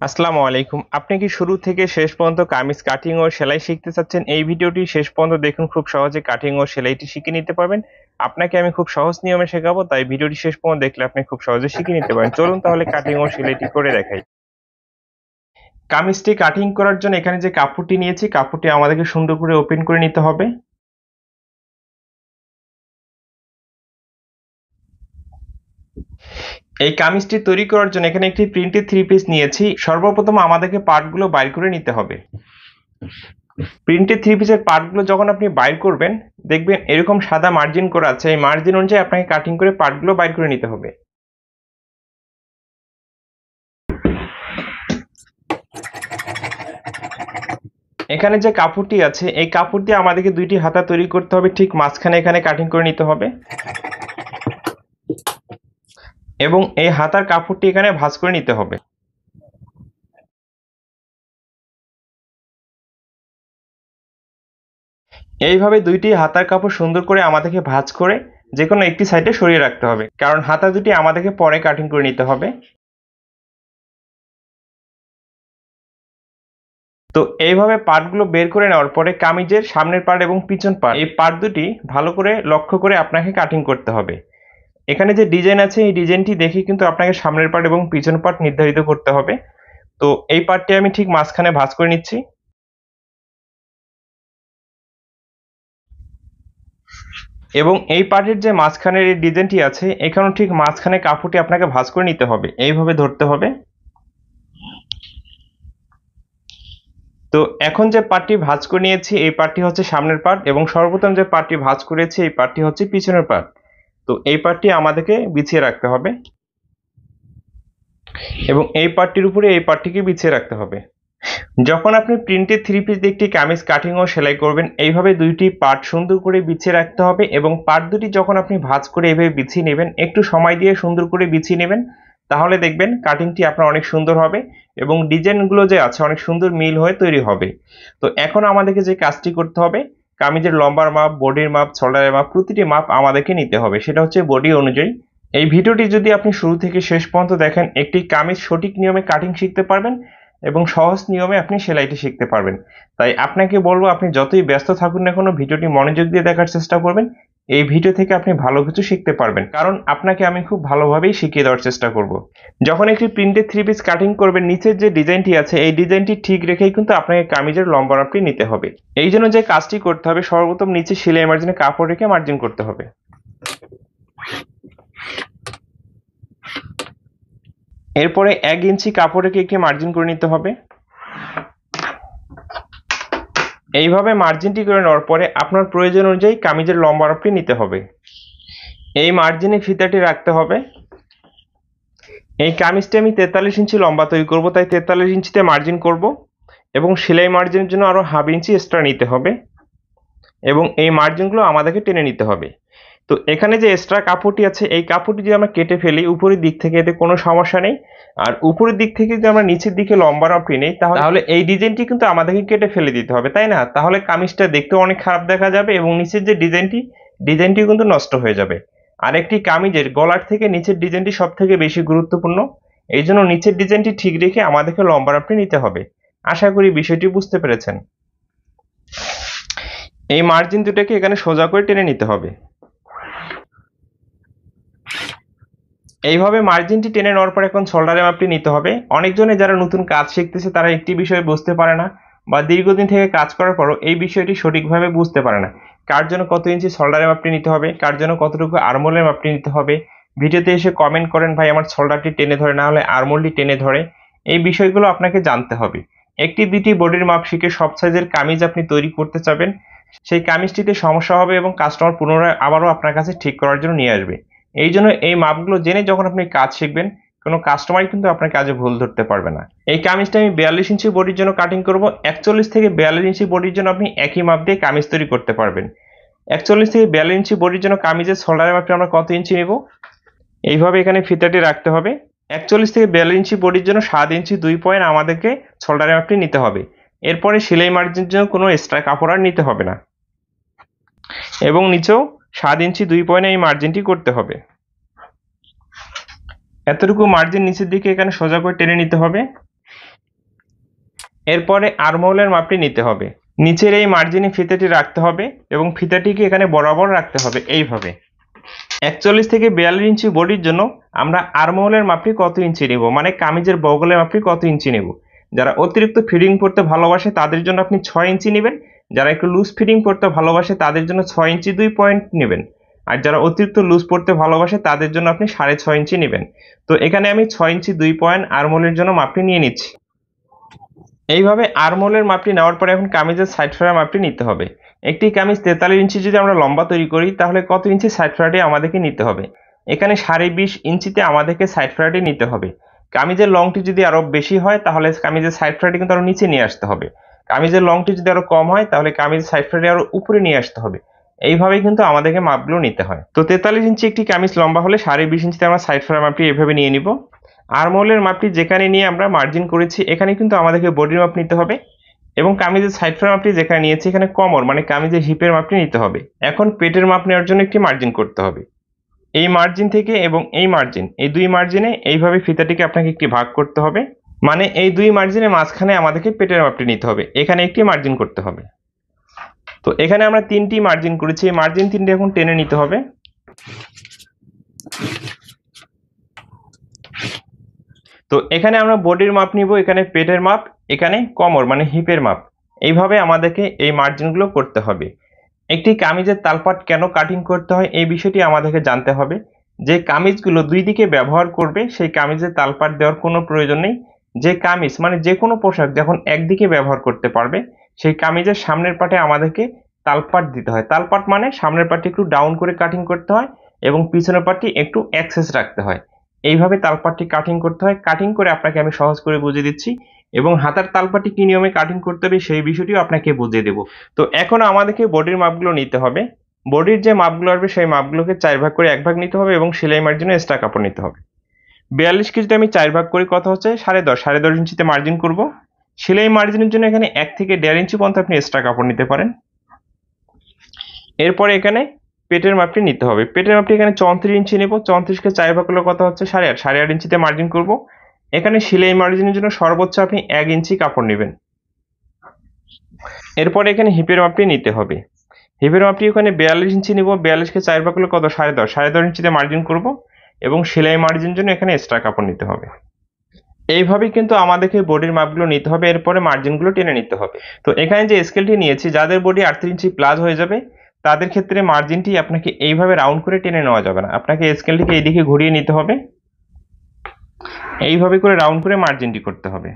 আসসালামু আলাইকুম। আপনি কি শুরু থেকে শেষ পর্যন্ত কামিজ কাটিং ও সেলাই শিখতে চাচ্ছেন? এই ভিডিওটি শেষ পর্যন্ত দেখুন, খুব সহজে কাটিং ও সেলাইটি শিখে নিতে পারবেন। আপনাকে আমি খুব সহজ নিয়মে শেখাবো, তাই ভিডিওটি শেষ পর্যন্ত দেখলে আপনি খুব সহজে শিখে নিতে পারেন। চলুন তাহলে কাটিং ও সেলাইটি করে দেখাই। কামিজটি কাটিং করার জন্য এখানে যে কাপড়টি নিয়েছি, কাপড়টি আমাদেরকে সুন্দর করে ওপেন করে নিতে হবে। এই কামিজটি তৈরি করার জন্য এখানে একটি প্রিন্টেড 3 পিস নিয়েছি। সর্বপ্রথম আমাদেরকে পার্টগুলো বাইর করে নিতে হবে। প্রিন্টেড 3 পিসের পার্টগুলো যখন আপনি বাইর করবেন, দেখবেন এরকম সাদা মার্জিন করা আছে। এই মার্জিন অনুযায়ী আপনাকে কাটিং করে পার্টগুলো বাইর করে নিতে হবে। এখানে যে কাপড়টি আছে, এই কাপড় দিয়ে আমাদেরকে দুইটি হাতা তৈরি করতে হবে। ঠিক মাঝখানে এখানে কাটিং করে নিতে হবে এবং এই হাতার কাপড়টি এখানে ভাঁজ করে নিতে হবে। এইভাবে দুইটি হাতার কাপড় সুন্দর করে আমাদেরকে ভাঁজ করে যে কোনো একটি সাইডে সরিয়ে রাখতে হবে, কারণ হাতা দুটি আমাদেরকে পরে কাটিং করে নিতে হবে। তো এইভাবে পার্টগুলো বের করে নেওয়ার পরে কামিজের সামনের পার্ট এবং পিছন পার্ট, এই পার্ট দুটি ভালো করে লক্ষ্য করে আপনাকে কাটিং করতে হবে। এখানে যে ডিজাইন আছে, এই ডিজাইনটি দেখে কিন্তু আপনাকে সামনের পার্ট এবং পিছন পার্ট নির্ধারিত করতে হবে। তো এই পার্টটি আমি ঠিক মাঝখানে ভাঁজ করে নিচ্ছি এবং এই পার্টের যে মাঝখানের এই ডিজাইনটি আছে, এখানেও ঠিক মাঝখানে কাপড়টি আপনাকে ভাঁজ করে নিতে হবে। এইভাবে ধরতে হবে। তো এখন যে পার্টটি ভাঁজ করে নিয়েছি, এই পার্টটি হচ্ছে সামনের পার্ট এবং সর্বপ্রথম যে পার্টটি ভাঁজ করেছি, এই পার্টটি হচ্ছে পিছনের পার্ট। তো এই পার্টটি আমাদেরকে বিছিয়ে রাখতে হবে এবং এই পার্টটির উপরে এই পার্টটিকে বিছিয়ে রাখতে হবে। যখন আপনি প্রিন্টেড 3 পিস দিয়ে একটি কামিজ কাটিং ও সেলাই করবেন, এইভাবে দুইটি পার্ট সুন্দর করে বিছিয়ে রাখতে হবে এবং পার্ট দুটি যখন আপনি ভাঁজ করে এইভাবে বিছিয়ে নেবেন, একটু সময় দিয়ে সুন্দর করে বিছিয়ে নেবেন, তাহলে দেখবেন কাটিংটি আপনার অনেক সুন্দর হবে এবং ডিজাইনগুলো যে আছে অনেক সুন্দর মিল হয়ে তৈরি হবে। তো এখন আমাদেরকে যে কাজটি করতে হবে, কামিজের লম্বার মাপ, বডির মাপ, শোল্ডারের মাপ, প্রতিটি মাপ আমাদেরকে নিতে হবে। সেটা হচ্ছে বডি অনুযায়ী। এই ভিডিওটি যদি আপনি শুরু থেকে শেষ পর্যন্ত দেখেন, একটি কামিজ সঠিক নিয়মে কাটিং শিখতে পারবেন এবং সহজ নিয়মে আপনি সেলাইটি শিখতে পারবেন। তাই আপনাকে বলবো, আপনি যতই ব্যস্ত থাকুন না কেন, ভিডিওটি মনোযোগ দিয়ে দেখার চেষ্টা করবেন। এই ভিডিও থেকে আপনি ভালো কিছু শিখতে পারবেন, কারণ আপনাকে আমি খুব ভালোভাবেই শিখিয়ে দেওয়ার চেষ্টা করব। যখন একটি প্রিন্টেড 3 পিস কাটিং করবেন, নিচের যে ডিজাইনটি আছে, এই ডিজাইনটি ঠিক রেখেই কিন্তু আপনাকে কামিজের লম্বা মাপটি নিতে হবে। এই জন্য যে কাজটি করতে হবে, সর্বপ্রথম নিচে সেলাই মার্জিনে কাপড় রেখে মার্জিন করতে হবে। এরপরে 1 ইঞ্চি কাপড় রেখে একটি মার্জিন করে নিতে হবে। এইভাবে মার্জিনটি করে নেওয়ার পরে আপনার প্রয়োজন অনুযায়ী কামিজের লম্বা মাপটি নিতে হবে। এই মার্জিনে ফিতাটি রাখতে হবে। এই কামিজটি আমি 43 ইঞ্চি লম্বা তৈরি করব, তাই 43 ইঞ্চিতে মার্জিন করব এবং সেলাই মার্জিনের জন্য আরো হাফ ইঞ্চি এক্সট্রা নিতে হবে এবং এই মার্জিনগুলো আমাদেরকে টেনে নিতে হবে। তো এখানে যে এক্সট্রা কাপড়টি আছে, এই কাপড়টি যদি আমরা কেটে ফেলি উপরের দিক থেকে, এতে কোনো সমস্যা নেই। আর উপরের দিক থেকে যদি আমরা নিচের দিকে লম্বা মাপটি নেই, তাহলে এই ডিজাইনটি কিন্তু আমাদেরকে কেটে ফেলে দিতে হবে, তাই না? তাহলে কামিজটা দেখতেও অনেক খারাপ দেখা যাবে এবং নিচের যে ডিজাইনটি কিন্তু নষ্ট হয়ে যাবে। আর একটি কামিজের গলার থেকে নিচের ডিজাইনটি সব থেকে বেশি গুরুত্বপূর্ণ। এই জন্য নিচের ডিজাইনটি ঠিক রেখে আমাদেরকে লম্বা মাপটি নিতে হবে। আশা করি বিষয়টি বুঝতে পেরেছেন। এই মার্জিন দুটাকে এখানে সোজা করে টেনে নিতে হবে। এইভাবে মার্জিনটি টেনে নেওয়ার পর এখন শোল্ডারের মাপটি নিতে হবে। অনেকজনে যারা নতুন কাজ শিখতেছে, তারা একটি বিষয় বুঝতে পারে না বা দীর্ঘদিন থেকে কাজ করার পরও এই বিষয়টি সঠিকভাবে বুঝতে পারে না। কার জন্য কত ইঞ্চি শোল্ডারের মাপটি নিতে হবে, কার জন্য কতটুকু আর্মহোলের মাপটি নিতে হবে। ভিডিওতে এসে কমেন্ট করেন, ভাই আমার শোল্ডারটি টেনে ধরে, না হলে আর্মহোলটি টেনে ধরে। এই বিষয়গুলো আপনাকে জানতে হবে। একটি দুটি বডির মাপ শিখে সব সাইজের কামিজ আপনি তৈরি করতে চাবেন, সেই কামিজটিতে সমস্যা হবে এবং কাস্টমার পুনরায় আবারও আপনার কাছে ঠিক করার জন্য নিয়ে আসবে। এই জন্য এই মাপগুলো জেনে যখন আপনি কাজ শিখবেন, কোনো কাস্টমারই কিন্তু আপনার কাজে ভুল ধরতে পারবে না। এই কামিজটা আমি 42 ইঞ্চি বডির জন্য কাটিং করব। 41 থেকে 42 ইঞ্চি বডির জন্য আপনি একই মাপ দিয়ে কামিজ তৈরি করতে পারবেন। 41 থেকে 42 ইঞ্চি বডির জন্য কামিজের শোল্ডারের মাপটি আমরা কত ইঞ্চি নেব, এইভাবে এখানে ফিতাটি রাখতে হবে। 41 থেকে 42 ইঞ্চি বডির জন্য 7 ইঞ্চি 2 পয়েন্ট আমাদেরকে শোল্ডারের মাপটি নিতে হবে। এরপরে সেলাই মার্জিনের জন্য কোনো এক্সট্রা কাপড় আর নিতে হবে না এবং নিচেও 7 ইঞ্চি 2 পয়েন্ট এই মার্জিনটি করতে হবে। এতটুকু মার্জিন নিচের দিকে এখানে সোজা করে টেনে নিতে হবে এরপরে আর্মহোলের মাপটি নিতে হবে। নিচের এই মার্জিনে ফিতাটি রাখতে হবে এবং ফিতাটিকে এখানে বরাবর রাখতে হবে এইভাবে। 41 থেকে 42 ইঞ্চি বডির জন্য আমরা আর্মহোলের মাপটি কত ইঞ্চি নেব, মানে কামিজের বগলের মাপটি কত ইঞ্চি নেব। যারা অতিরিক্ত ফিটিং পড়তে ভালোবাসে তাদের জন্য আপনি 6 ইঞ্চি নেবেন, যারা একটু লুজ ফিটিং পড়তে ভালোবাসে তাদের জন্য 6 ইঞ্চি 2 পয়েন্ট নেবেন, আর যারা অতিরিক্ত লুজ পড়তে ভালোবাসে তাদের জন্য আপনি 6.5 ইঞ্চি নেবেন। তো এখানে আমি 6 ইঞ্চি 2 পয়েন্ট আর্মহোলের জন্য মাপটি নিয়ে নিচ্ছি। এইভাবে আর্মহোলের মাপটি নেওয়ার পরে এখন কামিজের সাইড ফেরার মাপটি নিতে হবে। একটি কামিজ 43 ইঞ্চি যদি আমরা লম্বা তৈরি করি তাহলে কত ইঞ্চি সাইড ফেরাটি আমাদেরকে নিতে হবে। এখানে 20.5 ইঞ্চিতে আমাদেরকে সাইড ফেরাটি নিতে হবে। কামিজের লংটি যদি আরো বেশি হয় তাহলে কামিজের সাইড ফেরাটি কিন্তু আরো নিচে নিয়ে আসতে হবে। কামিজের লংটি যদি আরো কম হয় তাহলে কামিজের সাইড ফেরাটি আরো উপরে নিয়ে আসতে হবে। এইভাবেই কিন্তু আমাদেরকে মাপগুলো নিতে হয়। তো 43 ইঞ্চি একটি কামিজ লম্বা হলে 20.5 ইঞ্চিতে আমরা সাইড ফেরার মাপটি এভাবে নিয়ে নিব। আর্মহোলের মাপটি যেখানে নিয়ে আমরা মার্জিন করেছি এখানে কিন্তু আমাদেরকে বডির মাপ নিতে হবে এবং কামিজের সাইড ফেরার মাপটি যেখানে নিয়েছি এখানে কোমর মানে কামিজের হিপের মাপটি নিতে হবে। এখন পেটের মাপ নেওয়ার জন্য একটি মার্জিন করতে হবে। এই মার্জিন থেকে এবং এই মার্জিন, এই দুই মার্জিনে এইভাবে ফিতাটিকে আপনাকে একটি ভাগ করতে হবে, মানে এই দুই মার্জিনের মাঝখানে আমাদেরকে পেটের মাপটি নিতে হবে, এখানে একটি মার্জিন করতে হবে। তো এখানে আমরা 3টি মার্জিন করেছি, এই মার্জিন 3টি এখন টেনে নিতে হবে। তো এখানে আমরা বডির মাপ নিব, এখানে পেটের মাপ, এখানে কোমর মানে হিপের মাপ। এইভাবে আমাদেরকে এই মার্জিনগুলো করতে হবে। একটি কামিজের তালপাট কেন কাটিং করতে হয় এই বিষয়টি আমাদেরকে জানতে হবে। যে কামিজগুলো দুই দিকে ব্যবহার করবে সেই কামিজের তালপাট দেওয়ার কোনো প্রয়োজন নেই। যে কামিজ মানে যে কোনো পোশাক যখন একদিকে ব্যবহার করতে পারবে সেই কামিজের সামনের পাটে আমাদেরকে তালপাট দিতে হয়। তালপাট মানে সামনের পাটটি একটু ডাউন করে কাটিং করতে হয় এবং পিছনের পাটটি একটু এক্সেস রাখতে হয়। এইভাবে তালপাটটি কাটিং করতে হয়। কাটিং করে আপনাকে আমি সহজ করে বুঝিয়ে দিচ্ছি এবং হাতার তালপাটটি কি নিয়মে কাটিং করতে হবে সেই বিষয়টিও আপনাকে বুঝিয়ে দেব। তো এখন আমাদেরকে বডির মাপগুলো নিতে হবে। বডির যে মাপগুলো আসবে সেই মাপগুলোকে 4 ভাগ করে 1 ভাগ নিতে হবে এবং সেলাই মার্জিনে এক্সট্রা কাপড় নিতে হবে। 42কে যদি আমি 4 ভাগ করি কত হচ্ছে 10.5 ইঞ্চিতে মার্জিন করব। সেলাই মার্জিনের জন্য এখানে 1 থেকে 1.5 ইঞ্চি পর্যন্ত আপনি এক্সট্রা কাপড় নিতে পারেন। এরপরে এখানে পেটের মাপটি নিতে হবে। পেটের মাপটি এখানে 34 ইঞ্চি নেব। 34কে 4 ভাগ করলে কত হচ্ছে 8.5 ইঞ্চিতে মার্জিন করব। এখানে সেলাই মার্জিনের জন্য সর্বোচ্চ আপনি 1 ইঞ্চি কাপড় নেবেন। এরপরে এখানে হিপের মাপটি নিতে হবে। হিপের মাপটি এখানে 42 ইঞ্চি নেব। 42কে 4 ভাগ করলে কত 10.5 ইঞ্চিতে মার্জিন করব এবং সেলাই মার্জিনের জন্য এখানে এক্সট্রা কাপড় নিতে হবে। এইভাবেই কিন্তু আমাদেরকে বডির মাপগুলো নিতে হবে, এরপরে মার্জিনগুলো টেনে নিতে হবে। তো এখানে যে স্কেলটি নিয়েছি যাদের বডি 38 ইঞ্চি প্লাস হয়ে যাবে তাদের ক্ষেত্রে মার্জিনটি আপনাকে এইভাবে রাউন্ড করে টেনে নেওয়া যাবে না, আপনাকে স্কেলটিকে এইদিকে ঘুরিয়ে নিতে হবে। এইভাবে করে রাউন্ড করে মার্জিনটি করতে হবে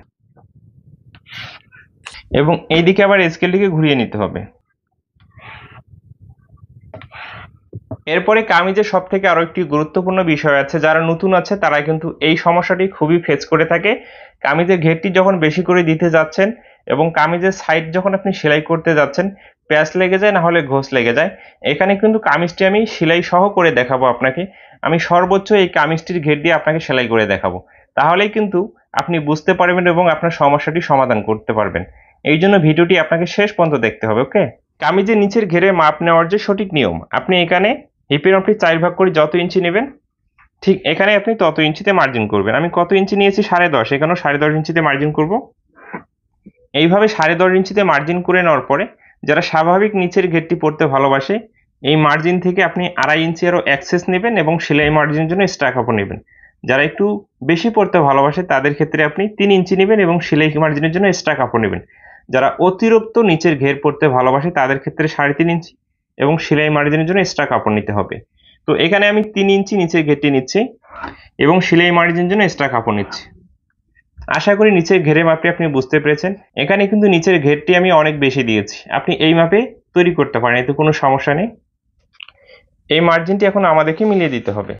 এবং এইদিকে আবার স্কেলটিকে ঘুরিয়ে নিতে হবে। এরপরে কামিজের সব থেকে আরো একটি গুরুত্বপূর্ণ বিষয় আছে, যারা নতুন আছে তারা কিন্তু এই সমস্যাটি খুবই ফেস করে থাকে। কামিজের ঘেরটি যখন বেশি করে দিতে যাচ্ছেন এবং কামিজের সাইড যখন আপনি সেলাই করতে যাচ্ছেন প্যাচ লেগে যায় না হলে ঘোষ লেগে যায়। এখানে কিন্তু কামিজটি আমি সেলাই সহ করে দেখাবো আপনাকে। আমি সর্বোচ্চ এই কামিজটির ঘের দিয়ে আপনাকে সেলাই করে দেখাবো, তাহলেই কিন্তু আপনি বুঝতে পারবেন এবং আপনার সমস্যাটি সমাধান করতে পারবেন। এই জন্য ভিডিওটি আপনাকে শেষ পর্যন্ত দেখতে হবে। ওকে, কামিজের নিচের ঘেরে মাপ নেওয়ার যে সঠিক নিয়ম, আপনি এখানে হিপের মাপটি 4 ভাগ করে যত ইঞ্চি নেবেন ঠিক এখানে আপনি তত ইঞ্চিতে মার্জিন করবেন। আমি কত ইঞ্চি নিয়েছি 10.5, এখানেও 10.5 ইঞ্চিতে মার্জিন করব। এইভাবে 10.5 ইঞ্চিতে মার্জিন করে নেওয়ার পরে যারা স্বাভাবিক নিচের ঘেরটি পড়তে ভালোবাসে এই মার্জিন থেকে আপনি 2.5 ইঞ্চি আরও এক্সেস নেবেন এবং সেলাই মার্জিনের জন্য এক্সট্রা কাপড় নেবেন। যারা একটু বেশি পড়তে ভালোবাসে তাদের ক্ষেত্রে আপনি 3 ইঞ্চি নেবেন এবং সেলাই মার্জিনের জন্য এক্সট্রা কাপড় নেবেন। যারা অতিরিক্ত নিচের ঘের পড়তে ভালোবাসে তাদের ক্ষেত্রে 3.5 ইঞ্চি এবং সেলাই মার্জিনের জন্য এক্সট্রা কাপড় নিতে হবে। তো এখানে আমি 3 ইঞ্চি নিচের ঘেরটি নিচ্ছি এবং সেলাই মার্জিনের জন্য এক্সট্রা কাপড় নিচ্ছি। আশা করি নিচের ঘেরের মাপটি আপনি বুঝতে পেরেছেন। এখানে কিন্তু নিচের ঘেরটি আমি অনেক বেশি দিয়েছি, আপনি এই মাপে তৈরি করতে পারেন, এতে কোনো সমস্যা নেই। এই মার্জিনটি এখন আমাদেরকে মিলিয়ে দিতে হবে।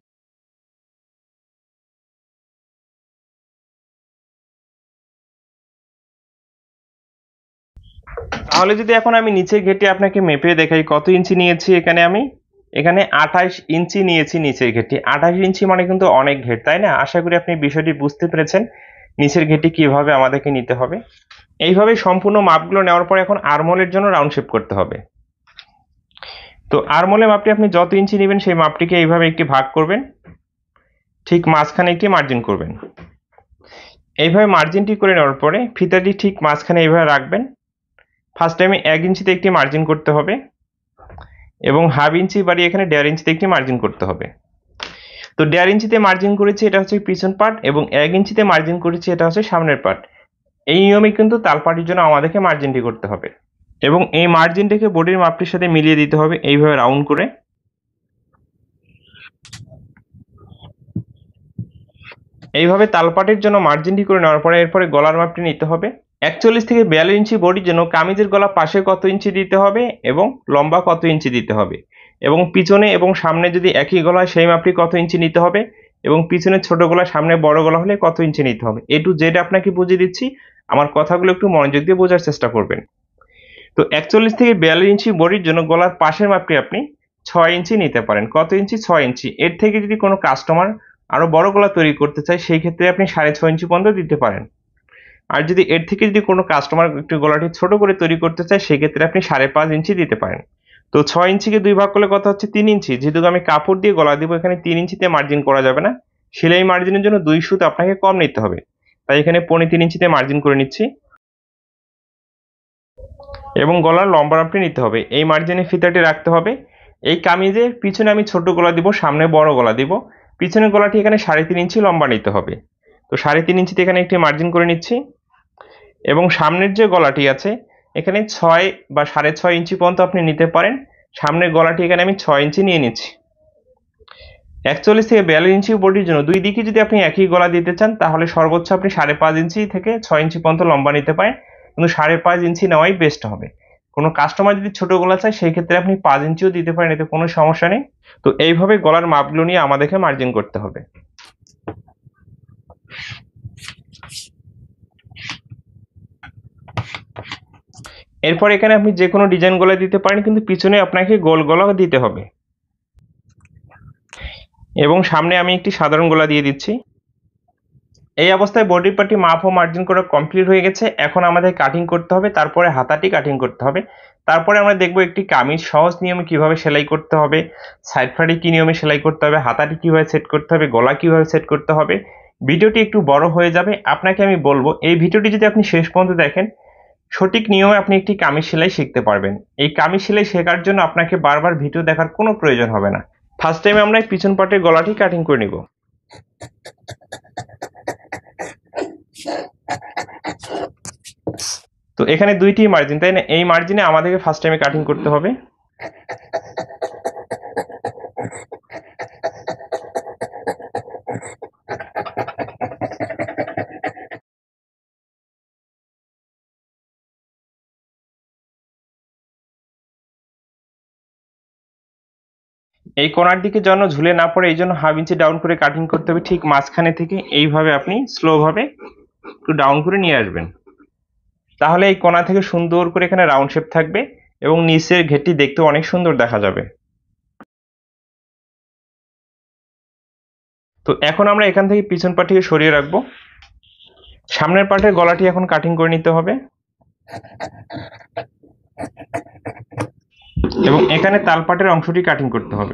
তাহলে যদি এখন আমি নিচের ঘেরটি আপনাকে মেপে দেখাই কত ইঞ্চি নিয়েছি, এখানে 28 ইঞ্চি নিয়েছি নিচের ঘেরটি। 28 ইঞ্চি মানে কিন্তু অনেক ঘের, তাই না? আশা করি আপনি বিষয়টি বুঝতে পেরেছেন নিচের ঘেরটি কিভাবে আমাদেরকে নিতে হবে। এইভাবে সম্পূর্ণ মাপগুলো নেওয়ার পর এখন আর্মহোলের জন্য রাউন্ড শেপ করতে হবে। তো আর্মহোলের মাপটি আপনি যত ইঞ্চি নেবেন সেই মাপটিকে এইভাবে একটি ভাগ করবেন, ঠিক মাঝখানে একটি মার্জিন করবেন। এইভাবে মার্জিনটি করে নেওয়ার পরে ফিতাটি ঠিক মাঝখানে এইভাবে রাখবেন। ফার্স্ট টাইমে 1 ইঞ্চিতে একটি মার্জিন করতে হবে এবং হাফ ইঞ্চি বাড়িয়ে এখানে 1.5 ইঞ্চিতে একটি মার্জিন করতে হবে। তো 1.5 ইঞ্চিতে মার্জিন করেছি, এটা হচ্ছে পিছন পার্ট, এবং 1 ইঞ্চিতে মার্জিন করেছি, এটা হচ্ছে সামনের পার্ট। এই নিয়মে কিন্তু তালপাটির জন্য আমাদেরকে মার্জিনটি করতে হবে এবং এই মার্জিনটাকে বডির মাপটির সাথে মিলিয়ে দিতে হবে এইভাবে রাউন্ড করে। এইভাবে তালপাটির জন্য মার্জিনটি করে নেওয়ার পরে এরপরে গলার মাপটি নিতে হবে। 41 থেকে 42 ইঞ্চি বডির জন্য কামিজের গলা পাশে কত ইঞ্চি দিতে হবে এবং লম্বা কত ইঞ্চি দিতে হবে, এবং পিছনে এবং সামনে যদি একই গলা হয় সেই মাপটি কত ইঞ্চি নিতে হবে, এবং পিছনে ছোট গলা সামনে বড় গলা হলে কত ইঞ্চি নিতে হবে। এ টু জেড আপনাকে বুঝিয়ে দিচ্ছি, আমার কথাগুলো একটু মনোযোগ দিয়ে বোঝার চেষ্টা করবেন। তো 41 থেকে 42 ইঞ্চি বডির জন্য গলার পাশের মাপটি আপনি 6 ইঞ্চি নিতে পারেন। কত ইঞ্চি? 6 ইঞ্চি। এর থেকে যদি কোনো কাস্টমার আরো বড় গলা তৈরি করতে চায় সেই ক্ষেত্রে আপনি 6.5 ইঞ্চি পর্যন্ত দিতে পারেন। আর যদি এর থেকে যদি কোনো কাস্টমার একটু গলাটি ছোট করে তৈরি করতে চায় সেই ক্ষেত্রে আপনি 5.5 ইঞ্চি দিতে পারেন। তো 6 ইঞ্চিকে 2 ভাগ করলে কত হচ্ছে? 3 ইঞ্চি। যেহেতু আমি কাপড় দিয়ে গলা দিব, এখানে 3 ইঞ্চিতে মার্জিন করা যাবে না, সেলাই মার্জিনের জন্য 2 সুত আপনাকে কম নিতে হবে, তাই এখানে 3.25 ইঞ্চিতে মার্জিন করে নিচ্ছি। এবং গলার লম্বা মাপটি নিতে হবে, এই মার্জিনে ফিতাটি রাখতে হবে। এই কামিজের পিছনে আমি ছোট গলা দিব, সামনে বড় গলা দিব। পিছনের গলাটি এখানে 3.5 ইঞ্চি লম্বা নিতে হবে। তো 3.5 ইঞ্চিতে এখানে একটি মার্জিন করে নিচ্ছি, এবং সামনের যে গলাটি আছে এখানে 6 বা 6.5 ইঞ্চি পর্যন্ত আপনি নিতে পারেন। সামনের গলাটি এখানে আমি 6 ইঞ্চি নিয়ে নিচ্ছি। 41 থেকে 42 ইঞ্চি বডির জন্য দুই দিকে যদি আপনি একই গলা দিতে চান তাহলে সর্বোচ্চ আপনি 5.5 ইঞ্চি থেকে 6 ইঞ্চি পর্যন্ত লম্বা নিতে পারেন, কিন্তু 5.5 ইঞ্চি নেওয়াই বেস্ট হবে। কোনো কাস্টমার যদি ছোট গলা চায় সেই ক্ষেত্রে আপনি 5 ইঞ্চিও দিতে পারেন, এতে কোনো সমস্যা নেই। তো এইভাবে গলার মাপগুলো নিয়ে আমাদেরকে মার্জিন করতে হবে। এরপর এখানে আপনি যে কোনো ডিজাইন গলা দিতে পারেন, কিন্তু পিছনে আপনাকে গোল গলা দিতে হবে। এবং সামনে আমি একটি সাধারণ গলা দিয়ে দিচ্ছি। এই অবস্থায় বডি পার্টি মাপ ও মার্জিন করা কমপ্লিট হয়ে গেছে। এখন আমাদের কাটিং করতে হবে, তারপরে হাতাটি কাটিং করতে হবে। তারপরে আমরা দেখব একটি কামিজ সহজ নিয়মে কিভাবে সেলাই করতে হবে, সাইড ফাড়ি কি নিয়মে সেলাই করতে হবে, হাতাটি কিভাবে সেট করতে হবে, গলা কিভাবে সেট করতে হবে। ভিডিওটি একটু বড় হয়ে যাবে, আপনাকে আমি বলবো এই ভিডিওটি যদি আপনি শেষ পর্যন্ত দেখেন সঠিক নিয়মে আপনি একটি কামিজ সেলাই শিখতে পারবেন। এই কামিজ সেলাই শেখার জন্য আপনাকে বারবার ভিডিও দেখার কোনো প্রয়োজন হবে না। ফার্স্ট টাইম আমরা পিছন পার্টের গলাটি কাটিং করে নিব। তো এখানে দুইটি মার্জিন, তাই না? এই মার্জিনে আমাদেরকে ফার্স্ট টাইমে কাটিং করতে হবে। এই কোণার দিকে যেন ঝুলে না পড়ে এই জন্য হাফ ইঞ্চি ডাউন করে কাটিং করতে হবে। ঠিক মাঝখানে থেকে এইভাবে আপনি স্লো ভাবে একটু ডাউন করে নিয়ে আসবেন, তাহলে এই কোণা থেকে সুন্দর করে এখানে রাউন্ড শেপ থাকবে এবং নিচের ঘেরটি দেখতে অনেক সুন্দর দেখা যাবে। তো এখন আমরা এখান থেকে পিছন পার্টটিকে সরিয়ে রাখবো। সামনের পার্টের গলাটি এখন কাটিং করে নিতে হবে, এবং এখানে তাল পাটের অংশটি কাটিং করতে হবে।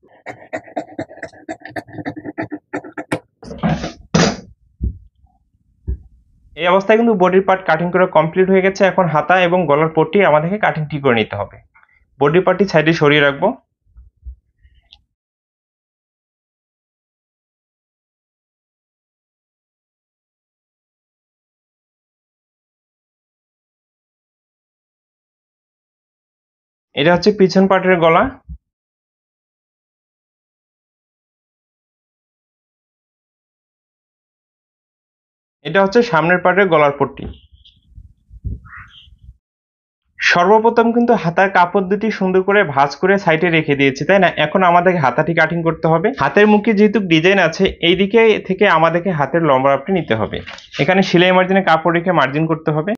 এই অবস্থায় কিন্তু বডির পার্ট কাটিং করা কমপ্লিট হয়ে গেছে। এখন হাতা এবং গলার পট্টি আমাদেরকে কাটিং ঠিক করে নিতে হবে। বডি পার্টটি সাইডে সরিয়ে রাখবো। এটা হচ্ছে পিছন পার্টের গলা। এটা হচ্ছে সামনের পার্টের গলার পট্টি। সর্বপ্রথম কিন্তু হাতার কাপড় দুটি সুন্দর করে ভাঁজ করে সাইডে রেখে দিয়েছি, তাই না? এখন আমাদেরকে হাতাটি কাটিং করতে হবে। হাতের মুখে যেহেতু ডিজাইন আছে এই দিকে থেকে আমাদেরকে হাতের লম্বা মাপটি নিতে হবে। এখানে সেলাই মার্জিনে কাপড় রেখে মার্জিন করতে হবে।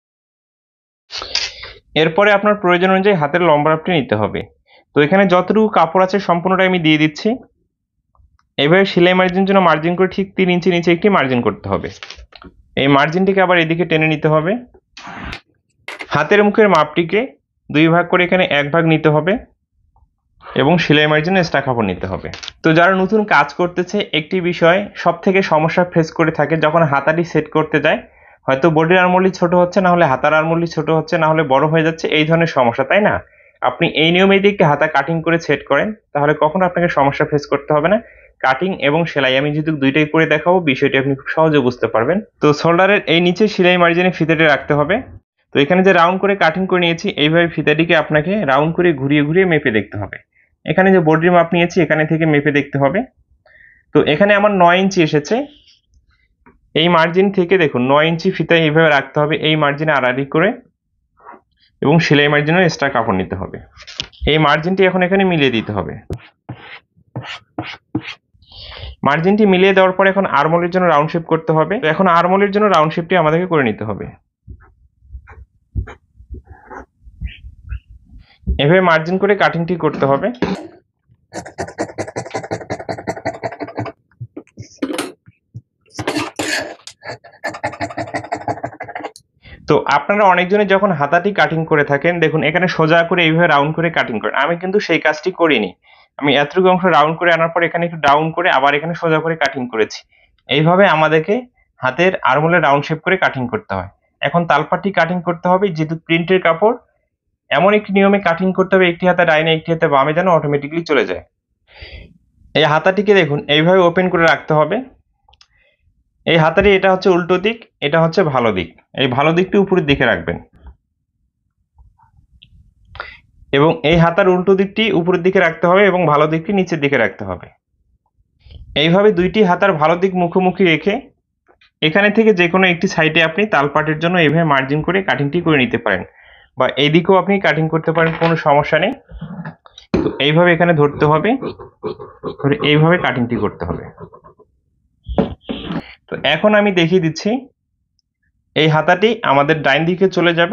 এরপরে আপনার প্রয়োজন অনুযায়ী হাতের লম্বা মাপটি নিতে হবে। তো এখানে যতটুকু কাপড় আছে সম্পূর্ণটা আমি দিয়ে দিচ্ছি। এভাবে সেলাই মার্জিনের জন্য মার্জিন করে ঠিক 3 ইঞ্চি নিচে একটি মার্জিন করতে হবে। এই মার্জিনটিকে আবার এদিকে টেনে নিতে হবে। হাতের মুখের মাপটিকে 2 ভাগ করে এখানে 1 ভাগ নিতে হবে। এবং সেলাই মার্জিনে এক্সট্রা কাপড় নিতে হবে। তো যারা নতুন কাজ করতেছে একটি বিষয় সব থেকে সমস্যা ফেস করে থাকে, যখন হাতাটি সেট করতে যায় হয়তো বডির আর্মহোলই ছোট হচ্ছে, না হলে হাতার আর্মহোলই ছোট হচ্ছে, না হলে বড় হয়ে যাচ্ছে, এই ধরনের সমস্যা, তাই না? আপনি এই নিয়মে যদি একটি হাতা কাটিং করে সেট করেন তাহলে কখনো আপনাকে সমস্যা ফেস করতে হবে না। কাটিং এবং সেলাই আমি যেহেতু দুইটাই করে দেখাবো, বিষয়টি আপনি খুব সহজে বুঝতে পারবেন। তো শোল্ডারের এই নিচে সেলাই মার্জিনে ফিতাটি রাখতে হবে। তো এখানে যে রাউন্ড করে কাটিং করে নিয়েছি, এইভাবে ফিতাটিকে আপনাকে রাউন্ড করে ঘুরিয়ে ঘুরিয়ে মেপে দেখতে হবে। এখানে যে বডির মাপ নিয়েছি এখানে থেকে মেপে দেখতে হবে। তো এখানে আমার 9 ইঞ্চি এসেছে। এই মার্জিন থেকে দেখুন 9 ইঞ্চি ফিতা এইভাবে রাখতে হবে, এই মার্জিনে আড়াআড়ি করে, এবং সেলাই মার্জিনেও এক্সট্রা কাপড় নিতে হবে। এই মার্জিনটি এখন এখানে মিলিয়ে দিতে হবে। মার্জিনটি মিলিয়ে দেওয়ার পর এখন আর্মহোলের জন্য রাউন্ড শেপ করতে হবে। তো এখন আর্মহোলের জন্য রাউন্ড শেপটি আমাদেরকে করে নিতে হবে। এভাবে মার্জিন করে কাটিংটি করতে হবে। তো আপনারা অনেকজনে যখন হাতাটি কাটিং করে থাকেন, দেখুন এখানে সোজা করে এইভাবে রাউন্ড করে কাটিং করেন। আমি কিন্তু সেই কাজটি করিনি। আমি এতটুকু অংশ রাউন্ড করে আনার পর এখানে একটু ডাউন করে আবার এখানে সোজা করে কাটিং করেছি। এইভাবে আমাদেরকে হাতের আর্মহোলে রাউন্ড শেপ করে কাটিং করতে হয়। এখন তালপাটি কাটিং করতে হবে, যেহেতু প্রিন্টের কাপড় এমন একটি নিয়মে কাটিং করতে হবে একটি হাতে ডাইনে একটি হাতে বামে যেন অটোমেটিক্যালি চলে যায়। এই হাতাটিকে দেখুন এইভাবে ওপেন করে রাখতে হবে। এই হাতাটি এটা হচ্ছে উল্টো দিক, এটা হচ্ছে ভালো দিক। এই ভালো দিকটি উপরের দিকে রাখবেন এবং এই হাতার উল্টো দিকটি উপরের দিকে রাখতে হবে এবং ভালো দিকটি নিচের দিকে রাখতে হবে। এইভাবে দুইটি হাতার ভালো দিক মুখোমুখি রেখে এখানে থেকে যে কোনো একটি সাইডে আপনি তালপাটের জন্য এইভাবে মার্জিন করে কাটিংটি করে নিতে পারেন, বা এই দিকেও আপনি কাটিং করতে পারেন, কোনো সমস্যা নেই। তো এইভাবে এখানে ধরতে হবে, ধরে এইভাবে কাটিংটি করতে হবে। তো এখন আমি দেখিয়ে দিচ্ছি। এই হাতাটি আমাদের ডাইন দিকে চলে যাবে,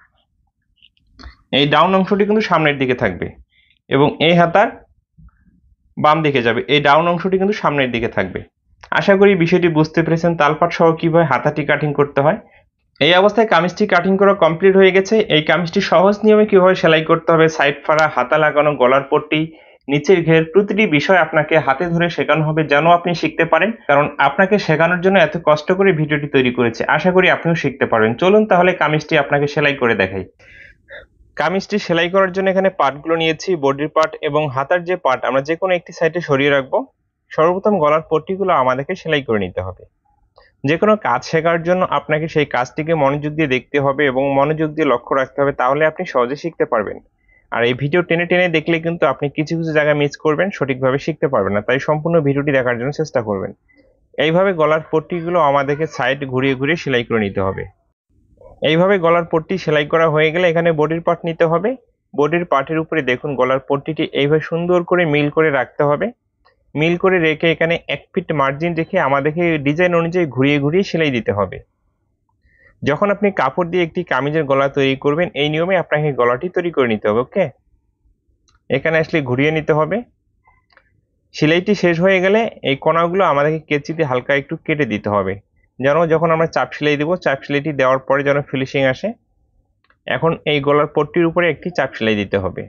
এই ডাউন অংশটি কিন্তু সামনের দিকে থাকবে, এবং এই হাতার বাম দিকে যাবে, এই ডাউন অংশটি কিন্তু সামনের দিকে থাকবে। আশা করি বিষয়টি বুঝতে পেরেছেন তালপাট সহ কিভাবে হাতাটি কাটিং করতে হয়। এই অবস্থায় কামিজটি কাটিং করা কমপ্লিট হয়ে গেছে। এই কামিজটি সহজ নিয়মে কিভাবে সেলাই করতে হবে, সাইড ফাড়া, হাতা লাগানো, গলার পট্টি, নিচের ঘের, প্রতিটি বিষয় আপনাকে হাতে ধরে শেখানো হবে যেন আপনি শিখতে পারেন, কারণ আপনাকে শেখানোর জন্য এত কষ্ট করে ভিডিওটি তৈরি করেছে। আশা করি আপনিও শিখতে পারবেন। চলুন তাহলে কামিজটি আপনাকে সেলাই করে দেখাই। কামিজটি সেলাই করার জন্য এখানে পার্টগুলো নিয়েছি, বডির পার্ট এবং হাতার যে পার্ট আমরা যে কোনো একটি সাইডে সরিয়ে রাখবো। সর্বপ্রথম গলার পট্টিগুলো আমাদেরকে সেলাই করে নিতে হবে। যে কোনো কাজ শেখার জন্য আপনাকে সেই কাজটিকে মনোযোগ দিয়ে দেখতে হবে এবং মনোযোগ দিয়ে লক্ষ্য রাখতে হবে, তাহলে আপনি সহজে শিখতে পারবেন। আর এই ভিডিও টেনে টেনে দেখলে কিন্তু আপনি কিছু কিছু জায়গায় মিস করবেন, সঠিকভাবে শিখতে পারবেন না। তাই সম্পূর্ণ ভিডিওটি দেখার জন্য চেষ্টা করবেন। এইভাবে গলার পট্টিগুলো আমাদেরকে সাইড ঘুরিয়ে ঘুরিয়ে সেলাই করে নিতে হবে। এইভাবে গলার পট্টি সেলাই করা হয়ে গেলে এখানে বডির পার্ট নিতে হবে। বডির পার্টের উপরে দেখুন গলার পট্টিটি এইভাবে সুন্দর করে মিল করে রাখতে হবে। মিল করে রেখে এখানে 1 ফিট মার্জিন রেখে আমাদেরকে ডিজাইন অনুযায়ী ঘুরিয়ে ঘুরিয়ে সেলাই দিতে হবে। যখন আপনি কাপড় দিয়ে একটি কামিজের গলা তৈরি করবেন, এই নিয়মে আপনাকে গলাটি তৈরি করে নিতে হবে। ওকে, এখানে আসলে ঘুরিয়ে নিতে হবে। সেলাইটি শেষ হয়ে গেলে এই কোণাগুলো আমাদেরকে কেঁচিতে হালকা একটু কেটে দিতে হবে, যেন যখন আমরা চাপ সেলাই দেবো, চাপ সেলাইটি দেওয়ার পরে যেন ফিনিশিং আসে। এখন এই গলার পট্টির উপরে একটি চাপ সেলাই দিতে হবে।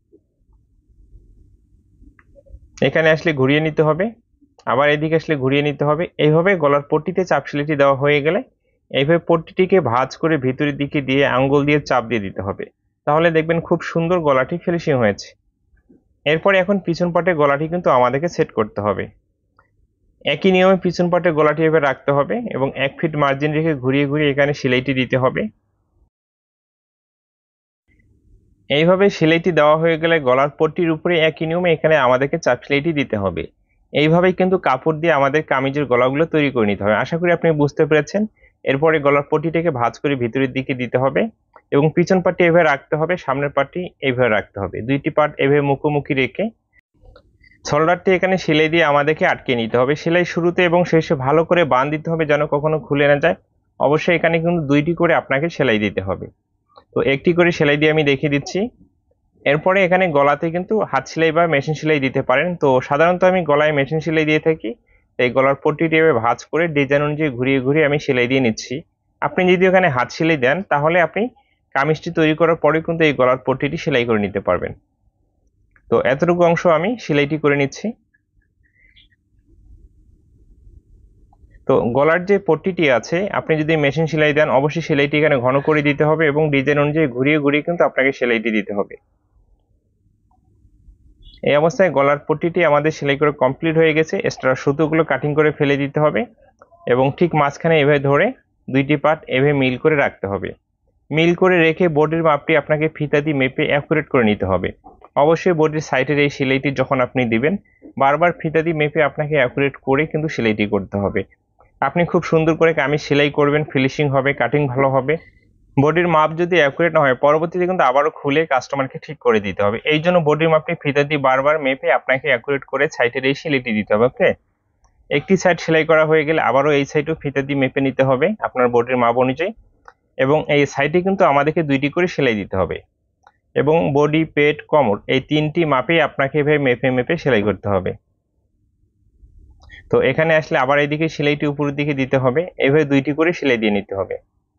এখানে আসলে ঘুরিয়ে নিতে হবে, আবার এদিকে আসলে ঘুরিয়ে নিতে হবে। এইভাবে গলার পট্টিতে চাপ সেলাইটি দেওয়া হয়ে গেলে এইভাবে পট্টিটিকে ভাঁজ করে ভিতরের দিকে দিয়ে আঙ্গুল দিয়ে চাপ দিয়ে দিতে হবে, তাহলে দেখবেন খুব সুন্দর গলাটি ফিনিশিং হয়েছে। এরপরে এখন পিছন পাটের গলাটি কিন্তু আমাদেরকে সেট করতে হবে। একই নিয়মে পিছন পাটের গলাটি এভাবে রাখতে হবে এবং 1 ফিট মার্জিন রেখে ঘুরিয়ে ঘুরিয়ে এখানে সেলাইটি দিতে হবে। এইভাবে সেলাইটি দেওয়া হয়ে গেলে গলার পট্টির উপরে একই নিয়মে এখানে আমাদেরকে চাপ সেলাইটি দিতে হবে। এইভাবেই কিন্তু কাপড় দিয়ে আমাদের কামিজের গলাগুলো তৈরি করে নিতে হবে। আশা করি আপনি বুঝতে পেরেছেন। এরপরে গলার পট্টিটাকে ভাঁজ করে ভিতরের দিকে দিতে হবে এবং পিছন পাটটি এভাবে রাখতে হবে, সামনের পাটটি এইভাবে রাখতে হবে। দুইটি পার্ট এভাবে মুখোমুখি রেখে শোল্ডারটি এখানে সেলাই দিয়ে আমাদেরকে আটকে নিতে হবে। সেলাই শুরুতে এবং শেষে ভালো করে বাঁধ দিতে হবে যেন কখনো খুলে না যায়। অবশ্যই এখানে কিন্তু দুইটি করে আপনাকে সেলাই দিতে হবে। তো একটি করে সেলাই দিয়ে আমি দেখিয়ে দিচ্ছি। এরপরে এখানে গলাতে কিন্তু হাত সেলাই বা মেশিন সেলাই দিতে পারেন। তো সাধারণত আমি গলায় মেশিন সেলাই দিয়ে থাকি। এই গলার পট্টিটি এভাবে ভাঁজ করে ডিজাইন অনুযায়ী ঘুরিয়ে ঘুরিয়ে আমি সেলাই দিয়ে নিচ্ছি। আপনি যদি এখানে হাত সেলাই দেন তাহলে আপনি কামিজটি তৈরি করার পরে কিন্তু এই গলার পট্টিটি সেলাই করে নিতে পারবেন। তো তো এতটুকু অংশ আমি সেলাইটি করে নিচ্ছি। তো গলার যে পট্টিটি আছে আপনি যদি মেশিন সেলাই দেন অবশ্যই সেলাইটি এখানে ঘন করে দিতে হবে এবং ডিজাইন অনুযায়ী ঘুরিয়ে ঘুরিয়ে কিন্তু আপনাকে সেলাইটি দিতে হবে। এই অবস্থায় গলার পট্টিটি আমাদের সেলাই করে কমপ্লিট হয়ে গেছে। এক্সট্রা সুতোগুলো কাটিং করে ফেলে দিতে হবে এবং ঠিক মাঝখানে এভাবে ধরে দুইটি পার্ট এভাবে মিল করে রাখতে হবে। মিল করে রেখে বডির মাপটি আপনাকে ফিতা দিয়ে মেপে অ্যাকুরেট করে নিতে হবে। অবশ্যই বডির সাইডের এই সেলাইটি যখন আপনি দিবেন বারবার ফিতা দিয়ে মেপে আপনাকে অ্যাকুরেট করে কিন্তু সেলাইটি করতে হবে। আপনি খুব সুন্দর করে কামিজ সেলাই করবেন, ফিনিশিং হবে, কাটিং ভালো হবে। বডির মাপ যদি অ্যাকুরেট না হয় পরবর্তীতে কিন্তু আবারও খুলে কাস্টমারকে ঠিক করে দিতে হবে। এই জন্য বডির মাপটি ফিতা দিয়ে বারবার মেপে আপনাকে অ্যাকুরেট করে সাইডের এই সেলাইটি দিতে হবে। ওকে, একটি সাইড সেলাই করা হয়ে গেলে আবারও এই সাইডও ফিতা দিয়ে মেপে নিতে হবে আপনার বডির মাপ অনুযায়ী এবং এই সাইডে কিন্তু আমাদেরকে দুইটি করে সেলাই দিতে হবে এবং বডি, পেট, কোমর এই তিনটি মাপেই আপনাকে এভাবে মেপে মেপে সেলাই করতে হবে। তো এখানে আসলে আবার এইদিকে সেলাইটি উপরের দিকে দিতে হবে, এভাবে দুইটি করে সেলাই দিয়ে নিতে হবে।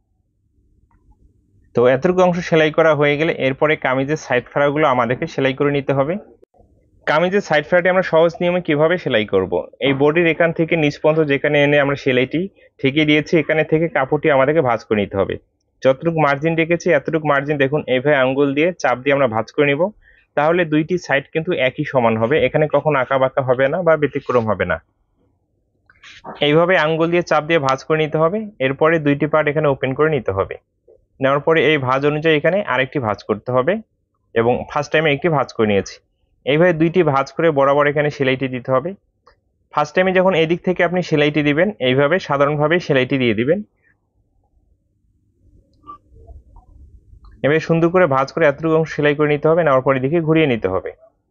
তো এতটুকু অংশ সেলাই করা হয়ে গেলে এরপরে কামিজের সাইড ফাড়াগুলো আমাদেরকে সেলাই করে নিতে হবে। কামিজের সাইড ফাড়াটি আমরা সহজ নিয়মে কিভাবে সেলাই করব। এই বডির এখান থেকে নিচ পর্যন্ত যেখানে এনে আমরা সেলাইটি ঠেকিয়ে দিয়েছি এখানে থেকে কাপড়টি আমাদেরকে ভাঁজ করে নিতে হবে। যতটুকু মার্জিন রেখেছি এতটুকু মার্জিন দেখুন এইভাবে আঙ্গুল দিয়ে চাপ দিয়ে আমরা ভাঁজ করে নিব। তাহলে দুইটি সাইড কিন্তু একই সমান হবে, এখানে কখনো আঁকা বাঁকা হবে না বা ব্যতিক্রম হবে না। এইভাবে আঙ্গুল দিয়ে চাপ দিয়ে ভাঁজ করে নিতে হবে। এরপরে দুইটি পার্ট এখানে ওপেন করে নিতে হবে। নেওয়ার পরে এই ভাঁজ অনুযায়ী এখানে আরেকটি ভাঁজ করতে হবে এবং ফার্স্ট টাইমে একটি ভাঁজ করে নিয়েছি। এইভাবে দুইটি ভাঁজ করে বরাবর এখানে সেলাইটি দিতে হবে। ফার্স্ট টাইমে যখন এদিক থেকে আপনি সেলাইটি দিবেন এইভাবে সাধারণভাবে সেলাইটি দিয়ে দিবেন। এভাবে সুন্দর করে ভাঁজ করে এতটুকু অংশ সেলাই করে নিতে হবে, নেওয়ার পরে দিকে ঘুরিয়ে নিতে হবে।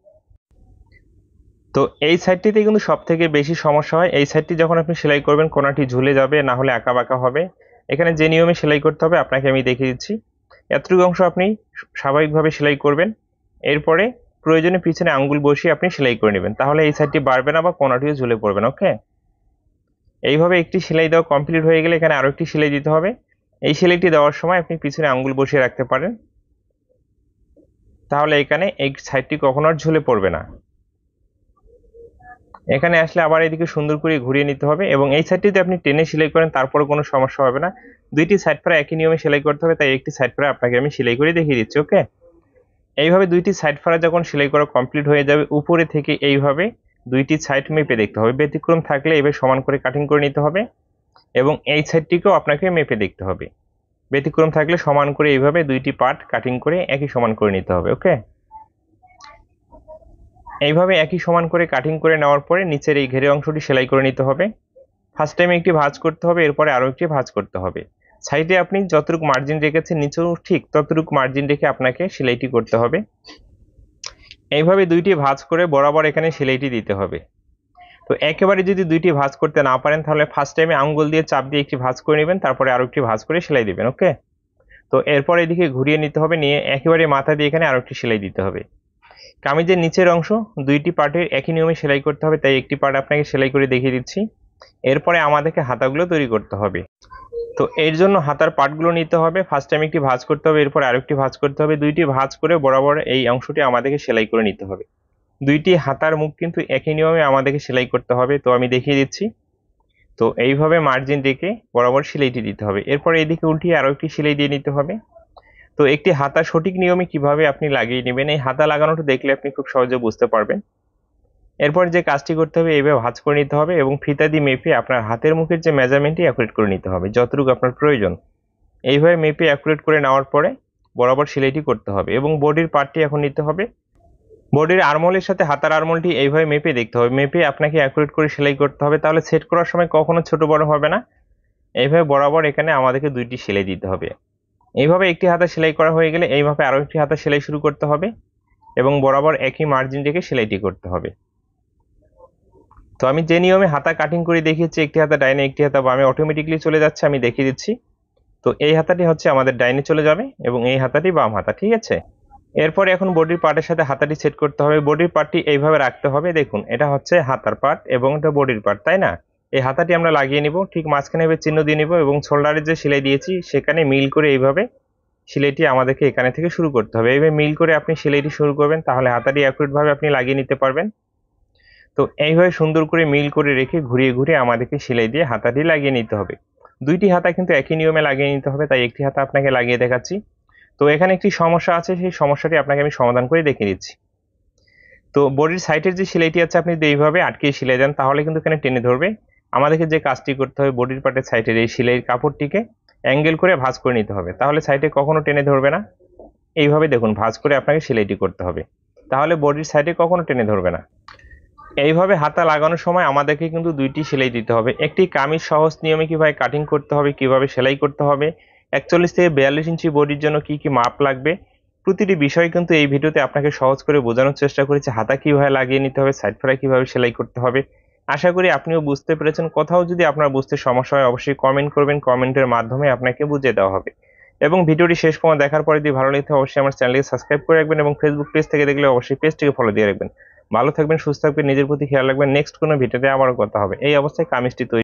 তো এই সাইডটিতে কিন্তু সব থেকে বেশি সমস্যা হয়। এই সাইডটি যখন আপনি সেলাই করবেন কোনাটি ঝুলে যাবে, না হলে আঁকা বাঁকা হবে। এখানে যে নিয়মে সেলাই করতে হবে আপনাকে আমি দেখিয়ে দিচ্ছি। এতটুকু অংশ আপনি স্বাভাবিকভাবে সেলাই করবেন, এরপরে প্রয়োজনে পিছনে আঙ্গুল বসিয়ে আপনি সেলাই করে নেবেন, তাহলে এই সাইডটি বাড়বে না বা কোনাটিও ঝুলে পড়বে না। ওকে, এইভাবে একটি সেলাই দেওয়া কমপ্লিট হয়ে গেলে এখানে আরো একটি সেলাই দিতে হবে। এই সেলাইটি দেওয়ার সময় আপনি পিছনে আঙ্গুল বসিয়ে রাখতে পারেন, তাহলে এখানে এই সাইডটি কখনো আর ঝুলে পড়বে না। এখানে আসলে আবার এদিকে সুন্দর করে ঘুরিয়ে নিতে হবে এবং এই সাইডটিতে আপনি টেনে সেলাই করেন তারপরে কোনো সমস্যা হবে না। দুইটি সাইড ফাড়া একই নিয়মে সেলাই করতে হবে, তাই একটি সাইড ফাড়া আপনাকে আমি সেলাই করে দেখিয়ে দিচ্ছি। ওকে, এইভাবে দুইটি সাইড ফাড়া যখন সেলাই করা কমপ্লিট হয়ে যাবে উপরে থেকে এইভাবে দুইটি সাইড মেপে দেখতে হবে। ব্যতিক্রম থাকলে এভাবে সমান করে কাটিং করে নিতে হবে এবং এই সাইডটিকেও আপনাকে মেপে দেখতে হবে। ব্যতিক্রম থাকলে সমান করে এইভাবে দুইটি পার্ট কাটিং করে একই সমান করে নিতে হবে। ওকে, এইভাবে একই সমান করে কাটিং করে নেওয়ার পরে নিচের এই ঘেরে অংশটি সেলাই করে নিতে হবে। ফার্স্ট টাইমে একটি ভাঁজ করতে হবে, এরপরে আরো একটি ভাঁজ করতে হবে। সাইডে আপনি যতটুকু মার্জিন রেখেছেন নিচেও ঠিক ততটুকু মার্জিন রেখে আপনাকে সেলাইটি করতে হবে। এইভাবে দুইটি ভাঁজ করে বরাবর এখানে সেলাইটি দিতে হবে। তো একেবারে যদি দুইটি ভাঁজ করতে না পারেন তাহলে ফার্স্ট টাইমে আঙ্গুল দিয়ে চাপ দিয়ে একটি ভাঁজ করে নেবেন, তারপরে আরো একটি ভাঁজ করে সেলাই দিবেন। ওকে, তো এরপর এদিকে ঘুরিয়ে নিতে হবে, নিয়ে একেবারে মাথা দিয়ে এখানে আরো একটি সেলাই দিতে হবে। কামিজের নিচের অংশ দুইটি পার্টের একই নিয়মে সেলাই করতে হবে, তাই একটি পার্ট আপনাকে সেলাই করে দেখিয়ে দিচ্ছি। এরপরে আমাদেরকে হাতাগুলো তৈরি করতে হবে। তো এর জন্য হাতার পার্টগুলো নিতে হবে। ফার্স্ট টাইম একটি ভাঁজ করতে হবে, এরপর আরেকটি ভাঁজ করতে হবে। দুইটি ভাঁজ করে বরাবর এই অংশটি আমাদেরকে সেলাই করে নিতে হবে। দুইটি হাতার মুখ কিন্তু একই নিয়মে আমাদেরকে সেলাই করতে হবে, তো আমি দেখিয়ে দিচ্ছি। তো এইভাবে মার্জিন রেখে বরাবর সেলাইটি দিতে হবে। এরপর এইদিকে উল্টিয়ে আরো একটি সেলাই দিয়ে নিতে হবে। তো একটি হাতা সঠিক নিয়মে কিভাবে আপনি লাগিয়ে নেবেন এই হাতা লাগানোটা দেখলে আপনি খুব সহজে বুঝতে পারবেন। এরপর যে কাজটি করতে হবে এইভাবে ভাঁজ করে নিতে হবে এবং ফিতা দিয়ে মেপে আপনার হাতের মুখের যে মেজারমেন্টটি অ্যাকুরেট করে নিতে হবে যতটুকু আপনার প্রয়োজন। এইভাবে মেপে অ্যাকুরেট করে নেওয়ার পরে বরাবর সেলাইটি করতে হবে এবং বডির পার্টটি এখন নিতে হবে। বডির আর্মহোলের সাথে হাতার আর্মহোলটি এইভাবে মেপে দেখতে হবে, মেপে আপনাকে অ্যাকুরেট করে সেলাই করতে হবে, তাহলে সেট করার সময় কখনো ছোট বড় হবে না। এইভাবে বরাবর এখানে আমাদেরকে দুইটি সেলাই দিতে হবে। এইভাবে একটি হাতা সেলাই করা হয়ে গেলে এইভাবে আরো একটি হাতা সেলাই শুরু করতে হবে এবং বরাবর একই মার্জিন রেখে সেলাইটি করতে হবে। তো আমি যে নিয়মে হাতা কাটিং করে দেখিয়েছি একটি হাতা ডাইনে একটি হাতা বামে অটোমেটিকলি চলে যাচ্ছে, আমি দেখিয়ে দিচ্ছি। তো এই হাতাটি হচ্ছে আমাদের ডাইনে চলে যাবে এবং এই হাতাটি বাম হাতা, ঠিক আছে। এরপরে এখন বডির পার্টের সাথে হাতাটি সেট করতে হবে। বডির পার্টটি এইভাবে রাখতে হবে, দেখুন এটা হচ্ছে হাতার পার্ট এবং এটা বডির পার্ট, তাই না। এই হাতাটি আমরা লাগিয়ে নিব, ঠিক মাঝখানে এভাবে চিহ্ন দিয়ে নিব এবং শোল্ডারের যে সেলাই দিয়েছি সেখানে মিল করে এইভাবে সেলাইটি আমাদেরকে এখানে থেকে শুরু করতে হবে। এইভাবে মিল করে আপনি সেলাইটি শুরু করবেন, তাহলে হাতাটি অ্যাকুরেটভাবে আপনি লাগিয়ে নিতে পারবেন। তো এইভাবে সুন্দর করে মিল করে রেখে ঘুরিয়ে ঘুরিয়ে আমাদেরকে সেলাই দিয়ে হাতাটি লাগিয়ে নিতে হবে। দুইটি হাতা কিন্তু একই নিয়মে লাগিয়ে নিতে হবে, তাই একটি হাতা আপনাকে লাগিয়ে দেখাচ্ছি। তো এখানে একটি সমস্যা আছে, সেই সমস্যাটি আপনাকে আমি সমাধান করে দেখিয়ে দিচ্ছি। তো বডির সাইডের যে সেলাইটি আছে আপনি যদি এইভাবে আটকিয়ে সেলাই দেন, তাহলে কিন্তু এখানে টেনে ধরবে। আমাদেরকে যে কাজটি করতে হবে, বডির পার্টের সাইডের এই সেলাইয়ের কাপড়টিকে অ্যাঙ্গেল করে ভাঁজ করে নিতে হবে, তাহলে সাইডে কখনো টেনে ধরবে না। এইভাবে দেখুন ভাঁজ করে আপনাকে সেলাইটি করতে হবে, তাহলে বডির সাইডে কখনো টেনে ধরবে না। এইভাবে হাতা লাগানোর সময় আমাদেরকে কিন্তু দুইটি সেলাই দিতে হবে। একটি কামিজ সহজ নিয়মে কিভাবে কাটিং করতে হবে, কিভাবে সেলাই করতে হবে, 41 থেকে 42 ইঞ্চি বডির জন্য কি কি মাপ লাগবে, প্রতিটি বিষয় কিন্তু এই ভিডিওতে আপনাকে সহজ করে বোঝানোর চেষ্টা করেছি। হাতা কিভাবে লাগিয়ে নিতে হবে, সাইড ফেরা কিভাবে সেলাই করতে হবে। আশা করি আপনিও বুঝতে পেরেছেন। কোথাও যদি আপনার বুঝতে সমস্যা হয় অবশ্যই কমেন্ট করবেন, কমেন্টের মাধ্যমে আপনাকে বুঝিয়ে দেওয়া হবে। এবং ভিডিওটি শেষ পর্যন্ত দেখার পরে যদি ভালো লেগে থাকে অবশ্যই আমার চ্যানেলকে সাবস্ক্রাইব করে রাখবেন, এবং ফেসবুক পেজ থেকে দেখলে অবশ্যই পেজটিকে ফলো দিয়ে রাখবেন। ভালো থাকবেন, সুস্থ থাকবেন, নিজের প্রতি খেয়াল রাখবেন। নেক্সট কোনো ভিডিওতে আবারও কথা হবে। এই অবস্থায় কামিজটি তৈরি